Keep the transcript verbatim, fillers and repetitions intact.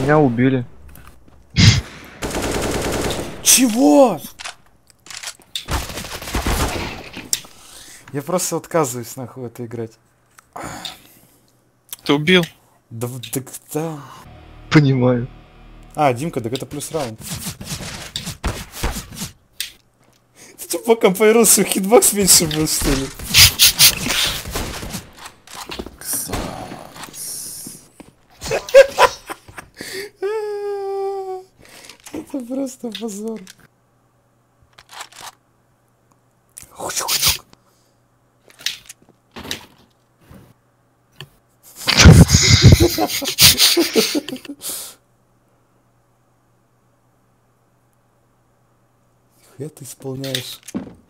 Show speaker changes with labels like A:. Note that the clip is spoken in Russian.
A: Меня убили.
B: Чего? Я просто отказываюсь нахуй в это играть.
C: Ты убил?
B: Да, в- так, да.
A: Понимаю.
B: А, Димка, так это плюс раунд. Ты что, пока появился хитбокс меньше был, что ли? Это просто позор. Нихуя ты исполняешь.